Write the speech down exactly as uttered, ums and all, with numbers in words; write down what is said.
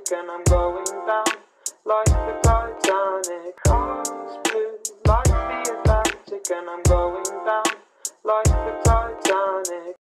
Atlantic and I'm going down like the Titanic. Eyes blue like the Atlantic and I'm going down like the Titanic.